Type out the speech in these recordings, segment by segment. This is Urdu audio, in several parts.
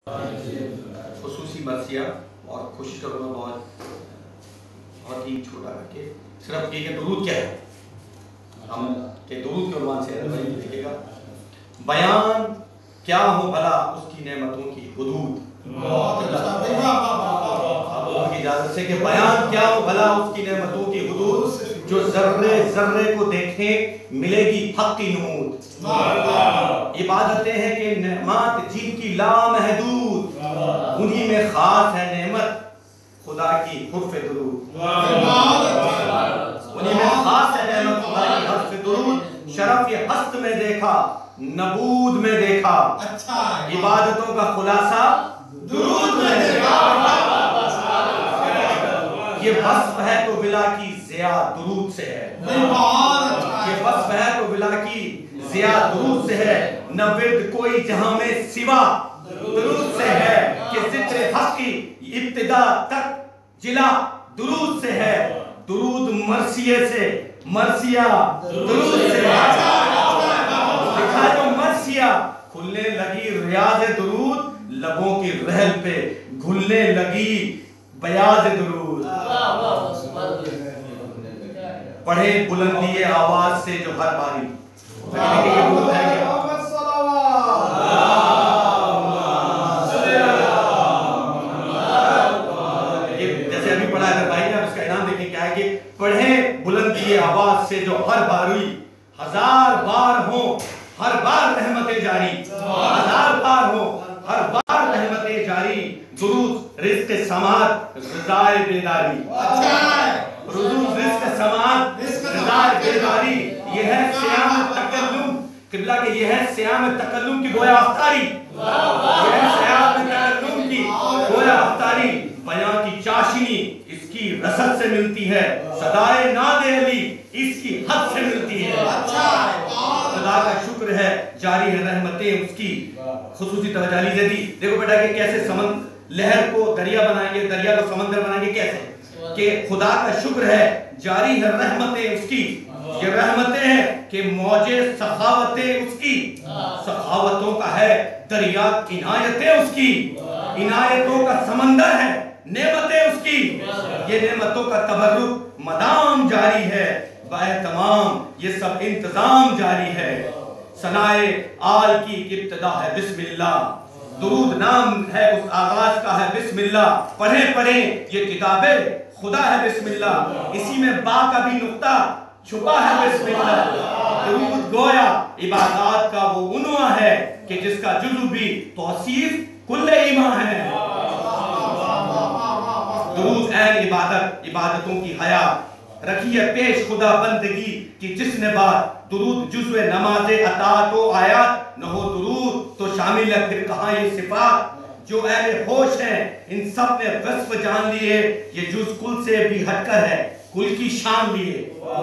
خصوصی مرثیہ اور کوشش کروں گا بہت ہی چھوٹا کر کے صرف یہ کہ درود کیا ہے، ہم کہ درود کے عنوان سے دیکھیے گا. بیان کیا ہو بھلا اس کی نعمتوں کی حدود. آپ کی اجازت سے کہ بیان کیا ہو بھلا اس کی نعمتوں کی حدود، جو ذرے ذرے کو دیکھیں ملے گی حق کی نمود. عبادتیں ہیں کہ نعمات جن کی لامحدود، انہی میں خاص ہے نعمت خدا کی حرف درود. انہی میں خاص ہے نعمت خدا کی حرف درود. شرف یہ ہست میں دیکھا نبود میں دیکھا، عبادتوں کا خلاصہ درود میں دیکھا. یہ وصف ہے تو بلا کی ضیاء درود سے ہے. یہ وصف ہے تو بلا کی ضیاء درود سے ہے. نہ ورد کوئی جہاں میں سوا درود سے ہے، کہ ذکر حق کی ابتدا تک جلا درود سے ہے. درود مرثیے سے، مرثیہ درود سے ہے. لکھا جو مرثیہ کھلنے لگی ریاض درود، لبوں کی رحل پہ گھلنے لگی بیاض درود. پڑھے بلندی آواز سے جو ہر باری. جیسے ابھی پڑھا ہے بھائی نے، اس کا انعام دیکھیں کیا ہے کہ پڑھے بلندی آواز سے جو ہر باری، ہزار بار ہو ہر بار رحمتیں جاری. ہزار بار ہو ہر بار رحمتیں جاری. درود رزق سماعت رضائے بیداری. درود رزق سماعت رضائے بیداری. یہ ہے صیام تکلم قبلہ کہ یہ ہے صیام تکلم کی گویا افطاری. یہ ہے صیام تکلم کی گویا افطاری. بیان کی چاشنی اس کی رسد سے ملتی ہے، صدائے ناد علی اس کی حد سے ملتی ہے. خدا کا شکر ہے جاری ہے رحمتیں اس کی. خصوصی توجہ لیجیے دی. دیکھو بیٹا کہ کیسے لہر کو دریا بنائیں گے، دریا کو سمندر بنائیں گے. کیسے کہ خدا کا شکر ہے جاری ہے رحمتیں اس کی. یہ رحمتیں ہیں کہ موجے سخاوتیں اس کی. سخاوتوں کا ہے دریا، عنایتیں اس کی. عنایتوں کا سمندر ہے نعمتیں اس کی. یہ نعمتوں کا تبرک مدام جاری ہے. باہتمام یہ سب انتظام جاری ہے. ثنائے آل کی ابتدا ہے بسم اللہ. درود نام ہے اس آغاز کا ہے بسم اللہ. پڑھیں پڑھیں یہ کتاب خدا ہے بسم اللہ. اسی میں با کا بھی نقطہ چھپا ہے بسم اللہ. درود گویا عبادات کا وہ عنوان ہے کہ جس کا جزو بھی توصیف کل ایمان ہے. درود عین عبادت، عبادتوں کی حیات. رکھی ہے پیش خدا بندگی کی جس نے بات. درود جزو نماز اطاعت و آیات. نہ ہو درود تو شامل ہے پھر کہاں یہ صفات. جو اہل ہوش ہیں ان سب نے وصف جان لیے، یہ جز کل سے بھی ہٹ کر ہے کل کی شان لیے.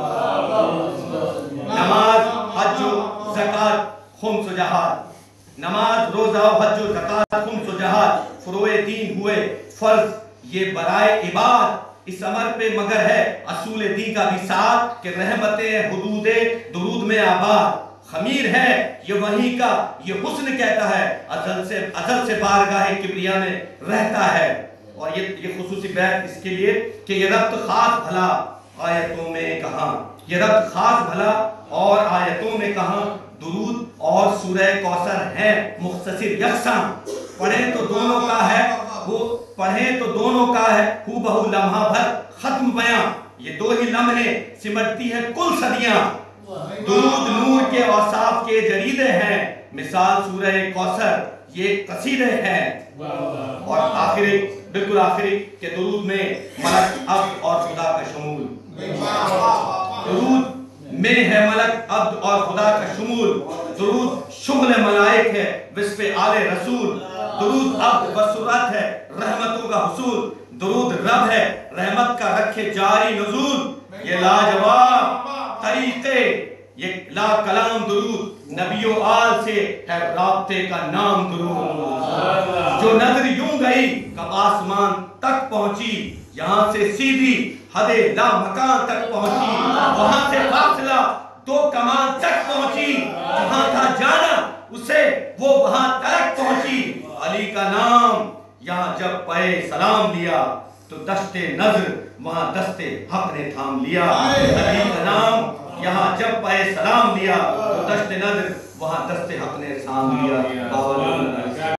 نماز حج و زکات خمس و جہاد. نماز روزہ و حج و زکات خمس و جہاد. فروع دین ہوئے فرض یہ برائے عباد. اس امر پہ مگر ہے اصول دین کا بھی ساتھ کہ رحمتیں حدود درود میں آباد. خمیر ہے یہ وحی کا یہ حسن کہتا ہے، ازل سے بارگاہ کبریا میں رہتا ہے. اور یہ خصوصی بیت اس کے لیے کہ یہ ربط خاص بھلا آیتوں میں کہاں. یہ ربط خاص بھلا اور آیتوں میں کہاں. درود اور سورہ کوثر ہیں مختصر یکساں. پڑھیں تو دونوں کا ہے ہو بہو لمحہ بھر ختم بیاں. یہ دو ہی لمحے سمٹتی ہے کل صدیاں. درود نور کے اوصاف کے جریدے ہیں، مثال سورہ کوثر یہ قصیدے ہیں. اور آخری بالکل آخری کہ درود میں ملک عبد اور خدا کا شمول. درود میں ہے ملک عبد اور خدا کا شمول. درود شغل ملائک ہے وصف آل رسول. درود عبد بصورت ہے رحمتوں کا حصول. درود رب ہے رحمت کا رکھے جاری نزول. یہ لاجواب طریقے یہ لا کلام درود نبی و آل سے ہے رابطے کا نام درود. جو نظر یوں گئی کب آسمان تک پہنچی، یہاں سے سیدھی حد لا مکان تک پہنچی. وہاں سے فاصلہ دو کمان تک پہنچی. جہاں تھا جانا اسے وہ وہاں تک پہنچی. علی کا نام یہاں جب پائے سلام لیا تو دشت نظر وہاں دست حق نے تھام لیا. علی کا نام یہاں جب پائے سلام لیا تو دشت نظر وہاں دست حق نے تھام لیا.